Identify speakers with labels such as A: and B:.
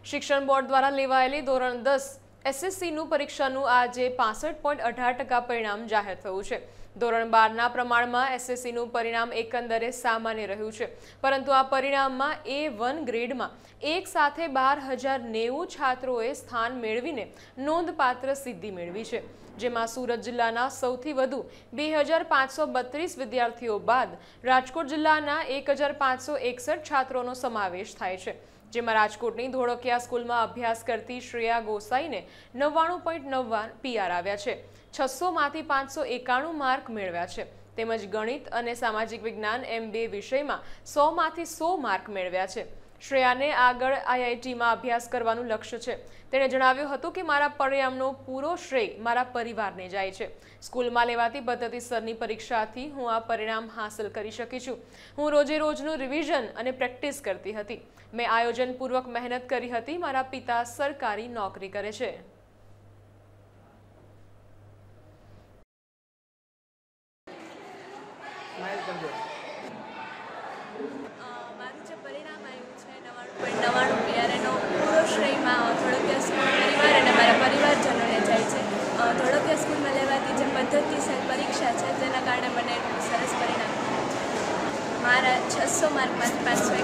A: શિક્ષણ બોર્ડ દ્વારા લેવાયેલી ધોરણ 10 એસએસસીનું પરીક્ષાનું આજે 65.18% પરિણામ જાહેર થયું છે। ધોરણ 12ના પ્રમાણમાં એસએસસીનું પરિણામ એકંદરે સામાન્ય રહ્યું છે, પરંતુ આ પરિણામમાં A1 ગ્રેડમાં એક સાથે 12,090 છાત્રોએ સ્થાન મેળવીને નોંધપાત્ર સિદ્ધિ મેળવી છે, જેમાં સુરત જિલ્લાના સૌથી વધુ 2,532 વિદ્યાર્થીઓ બાદ રાજકોટ જિલ્લાના 1,561 છાત્રોનો સમાવેશ થાય છે, જેમાં રાજકોટની ધોળકિયા સ્કૂલમાં અભ્યાસ કરતી શ્રેયા ગોસાઈને 99.99 PR આવ્યા છે। 600માંથી 591 માર્ક મેળવ્યા છે, તેમજ ગણિત અને સામાજિક વિજ્ઞાન એમ 2 વિષયમાં 100માંથી 100 માર્ક મેળવ્યા છે। શ્રેયાને આગળ આઈઆઈટીમાં અભ્યાસ કરવાનું લક્ષ્ય છે। તેણે જણાવ્યું હતું કે મારા પરિણામનો પૂરો શ્રેય મારા પરિવારને જાય છે। સ્કૂલમાં લેવાતી પદ્ધતિસરની પરીક્ષાથી હું આ પરિણામ હાંસલ કરી શકી છું। હું રોજે રોજનું રિવિઝન અને પ્રેક્ટિસ કરતી હતી। મેં આયોજનપૂર્વક મહેનત કરી હતી। મારા પિતા સરકારી નોકરી કરે છે।
B: મારું જે પરિણામ આવ્યું છે 99.99 PR એનો પૂરો શ્રેયમાં ધોળકિયા સ્કૂલ પરિવાર અને મારા પરિવારજનોને જાય છે। ધોળકિયા સ્કૂલમાં લેવાતી જે પદ્ધતિસર પરીક્ષા છે તેના કારણે મને એટલું સરસ પરિણામ મળ્યું છે। મારા 600 માર્કમાંથી 500